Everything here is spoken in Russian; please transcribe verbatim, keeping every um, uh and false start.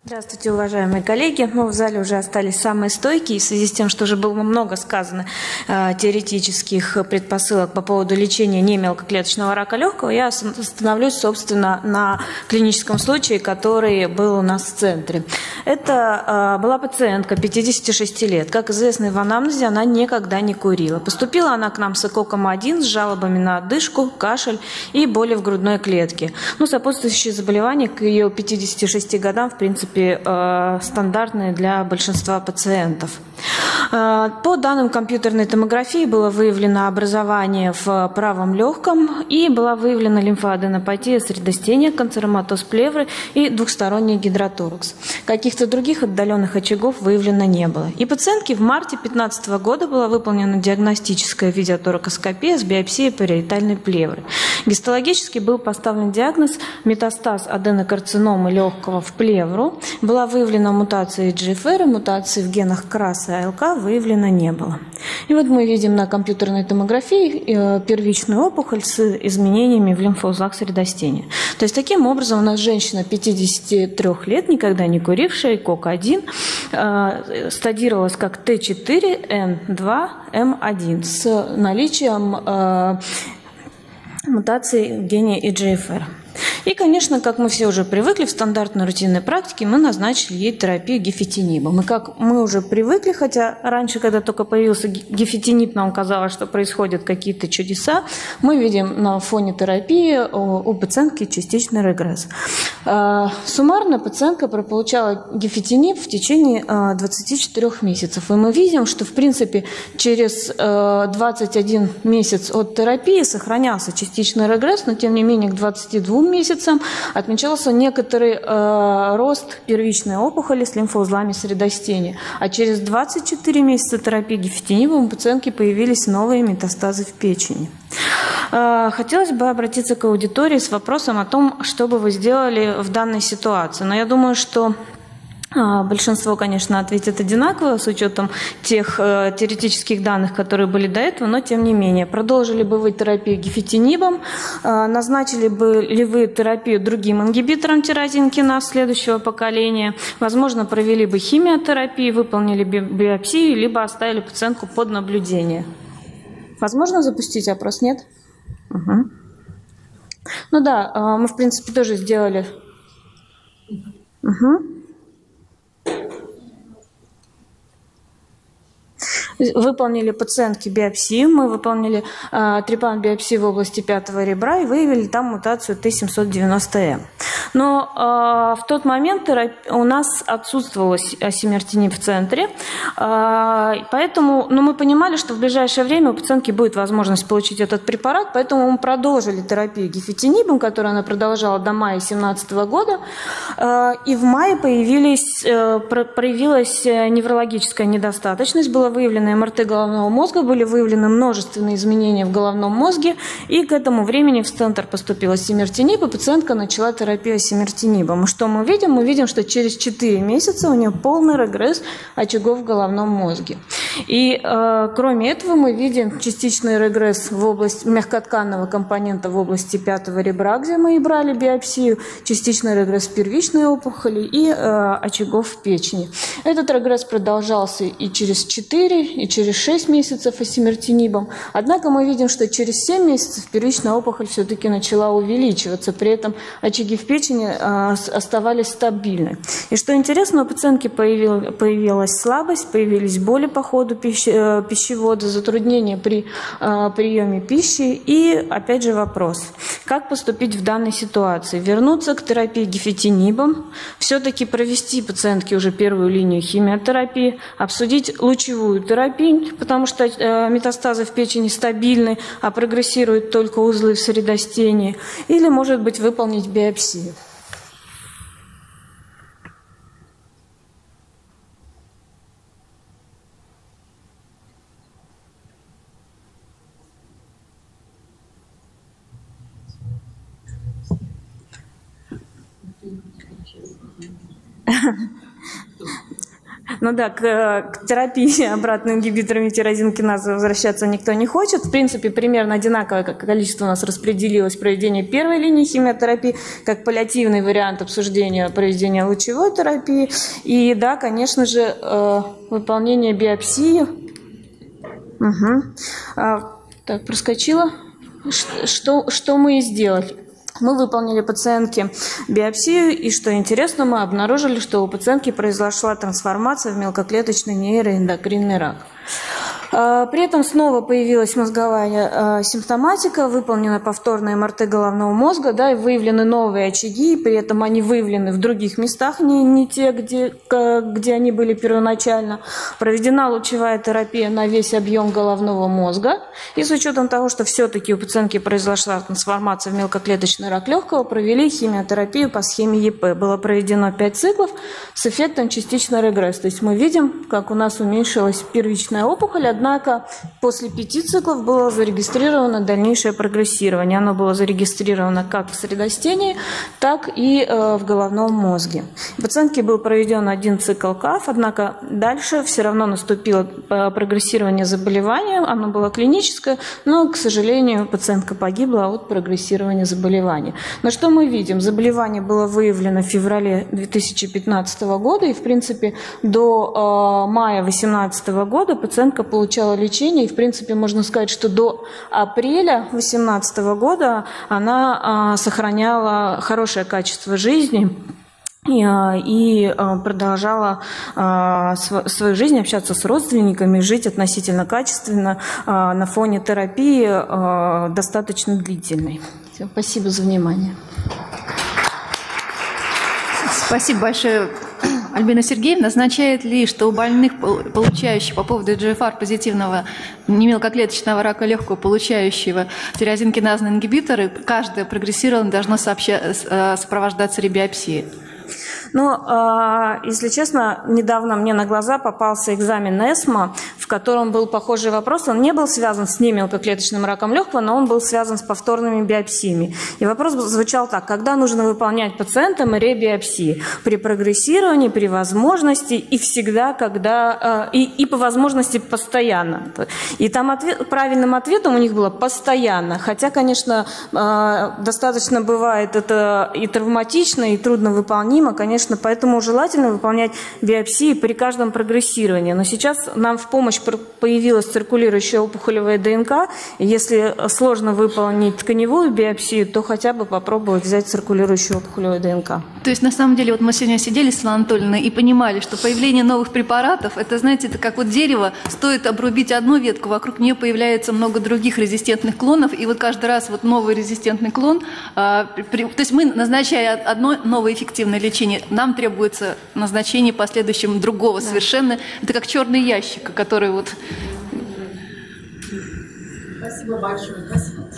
Здравствуйте, уважаемые коллеги. Мы в зале уже остались самые стойкие. В связи с тем, что уже было много сказано э, теоретических предпосылок по поводу лечения немелкоклеточного рака легкого, я остановлюсь, собственно, на клиническом случае, который был у нас в центре. Это э, была пациентка пятидесяти шести лет. Как известно, в анамнезе она никогда не курила. Поступила она к нам с экоком один, с жалобами на одышку, кашель и боли в грудной клетке. Ну, сопутствующие заболевания к ее пятидесяти шести годам, в принципе, стандартные для большинства пациентов. По данным компьютерной томографии было выявлено образование в правом легком и была выявлена лимфоаденопатия средостения, канцероматоз плевры и двухсторонний гидроторакс. Каких-то других отдаленных очагов выявлено не было. И пациентке в марте две тысячи пятнадцатого года была выполнена диагностическая видеоторакоскопия с биопсией париетальной плевры. Гистологически был поставлен диагноз метастаз аденокарциномы легкого в плевру. Была выявлена мутация и джи эф эр, мутации в генах КРАС и а эл ка выявлено не было. И вот мы видим на компьютерной томографии первичную опухоль с изменениями в лимфоузлах средостения. То есть таким образом у нас женщина пятидесяти трёх лет, никогда не курившая, кок один, стадировалась как тэ четыре эн два эм один с наличием мутации в гене и джи эф эр. И, конечно, как мы все уже привыкли, в стандартной рутинной практике мы назначили ей терапию гифетинибом. И как мы уже привыкли, хотя раньше, когда только появился гифетиниб, нам казалось, что происходят какие-то чудеса, мы видим на фоне терапии у пациентки частичный регресс. Суммарно пациентка прополучала гифетиниб в течение двадцати четырёх месяцев. И мы видим, что, в принципе, через двадцать один месяц от терапии сохранялся частичный регресс, но, тем не менее, к двадцати двум месяцам отмечался некоторый э, рост первичной опухоли с лимфоузлами средостения. А через двадцать четыре месяца терапии гифетинибом у пациентки появились новые метастазы в печени. Э, хотелось бы обратиться к аудитории с вопросом о том, что бы вы сделали в данной ситуации. Но я думаю, что большинство, конечно, ответит одинаково с учетом тех э, теоретических данных, которые были до этого, но тем не менее. Продолжили бы вы терапию гифетинибом, э, назначили бы ли вы терапию другим ингибитором тирозинкиназ следующего поколения, возможно, провели бы химиотерапию, выполнили би биопсию, либо оставили пациентку под наблюдение. Возможно запустить опрос? Нет? Угу. Ну да, э, мы, в принципе, тоже сделали. Угу. Выполнили пациентке биопсию, мы выполнили э, трепан-биопсию в области пятого ребра и выявили там мутацию тэ семьсот девяносто эм. Но э, в тот момент у нас отсутствовал осимертиниб в центре, э, поэтому ну, мы понимали, что в ближайшее время у пациентки будет возможность получить этот препарат, поэтому мы продолжили терапию гифетинибом, которую она продолжала до мая две тысячи семнадцатого года, э, и в мае появились, э, проявилась неврологическая недостаточность, была выявлена эм эр тэ головного мозга, были выявлены множественные изменения в головном мозге, и к этому времени в центр поступила осимертиниб, и пациентка начала терапию осимертинибом. И что мы видим? Мы видим, что через четыре месяца у нее полный регресс очагов в головном мозге. И э, кроме этого мы видим частичный регресс в области мягкотканного компонента в области пятого ребра, где мы и брали биопсию, частичный регресс первичной опухоли и э, очагов в печени. Этот регресс продолжался и через четыре, и через шесть месяцев осимертинибом. Однако мы видим, что через семь месяцев первичная опухоль все-таки начала увеличиваться, при этом очаги в печени э, оставались стабильны. И что интересно, у пациентки появил, появилась слабость, появились боли по ходу пищи, э, пищевода, затруднения при э, приеме пищи. И опять же вопрос, как поступить в данной ситуации? Вернуться к терапии гифетинибом, все-таки провести пациентке уже первую линию химиотерапии, обсудить лучевую терапию, потому что э, метастазы в печени стабильны, а прогрессируют только узлы в средостении, или, может быть, выполнить биопсию. Ну да, к, к терапии обратно ингибиторами тирозинкиназы возвращаться никто не хочет. В принципе, примерно одинаковое количество у нас распределилось проведение первой линии химиотерапии, как паллиативный вариант обсуждения проведения лучевой терапии. И да, конечно же, выполнение биопсии. Угу. Так, проскочила. Что, что мы и сделали? Мы выполнили пациентке биопсию, и, что интересно, мы обнаружили, что у пациентки произошла трансформация в мелкоклеточный нейроэндокринный рак. При этом снова появилась мозговая симптоматика, выполнена повторная эм эр тэ головного мозга, да, и выявлены новые очаги, при этом они выявлены в других местах, не, не те, где, где они были первоначально. Проведена лучевая терапия на весь объем головного мозга, и с учетом того, что все-таки у пациентки произошла трансформация в мелкоклеточный рак легкого, провели химиотерапию по схеме е пэ. Было проведено пять циклов с эффектом частичный регресс. То есть мы видим, как у нас уменьшилась первичная опухоль, однако после пяти циклов было зарегистрировано дальнейшее прогрессирование. Оно было зарегистрировано как в средостении, так и э, в головном мозге. У пациентки был проведен один цикл КАФ, однако дальше все равно наступило прогрессирование заболевания. Оно было клиническое, но, к сожалению, пациентка погибла от прогрессирования заболевания. Но что мы видим? Заболевание было выявлено в феврале две тысячи пятнадцатого года, и, в принципе, до э, мая две тысячи восемнадцатого года пациентка получила лечение, и, в принципе, можно сказать, что до апреля две тысячи восемнадцатого года она а, сохраняла хорошее качество жизни и, а, и а, продолжала а, св свою жизнь, общаться с родственниками, жить относительно качественно а, на фоне терапии а, достаточно длительной. Все, спасибо за внимание. Спасибо большое, Альбина Сергеевна. Означает ли, что у больных, получающих по поводу и джи эф ар позитивного немелкоклеточного рака легкого, получающего тирозинкиназные ингибиторы, каждое прогрессирование должно сообща, сопровождаться ребиопсией? Ну, если честно, недавно мне на глаза попался экзамен эсмо, в котором был похожий вопрос. Он не был связан с немелкоклеточным раком легкого, но он был связан с повторными биопсиями. И вопрос звучал так: когда нужно выполнять пациентам ребиопсии? При прогрессировании, при возможности и всегда, когда и, и по возможности постоянно. И там ответ, правильным ответом у них было постоянно. Хотя, конечно, достаточно бывает это и травматично, и трудно выполнимо, конечно. Поэтому желательно выполнять биопсии при каждом прогрессировании. Но сейчас нам в помощь появилась циркулирующая опухолевая ДНК. И если сложно выполнить тканевую биопсию, то хотя бы попробовать взять циркулирующую опухолевую ДНК. То есть, на самом деле, вот мы сегодня сидели с Светланой Анатольевной и понимали, что появление новых препаратов, это, знаете, это как вот дерево, стоит обрубить одну ветку, вокруг нее появляется много других резистентных клонов, и вот каждый раз вот новый резистентный клон, а, при, то есть мы, назначая одно новое эффективное лечение, нам требуется назначение последующим другого, да, совершенно. Это как черный ящик, который вот... Спасибо большое. Спасибо.